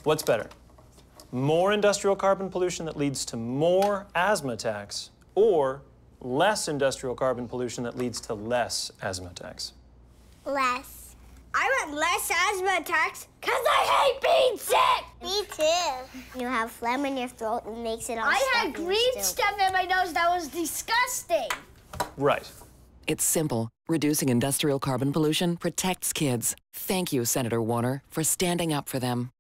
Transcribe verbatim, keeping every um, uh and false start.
What's better? More industrial carbon pollution that leads to more asthma attacks, or less industrial carbon pollution that leads to less asthma attacks? Less. I want less asthma attacks because I hate being sick! Me too. You have phlegm in your throat and makes it all I stuffy had and green stupid. stuff in my nose that was disgusting. Right. It's simple. Reducing industrial carbon pollution protects kids. Thank you, Senator Warner, for standing up for them.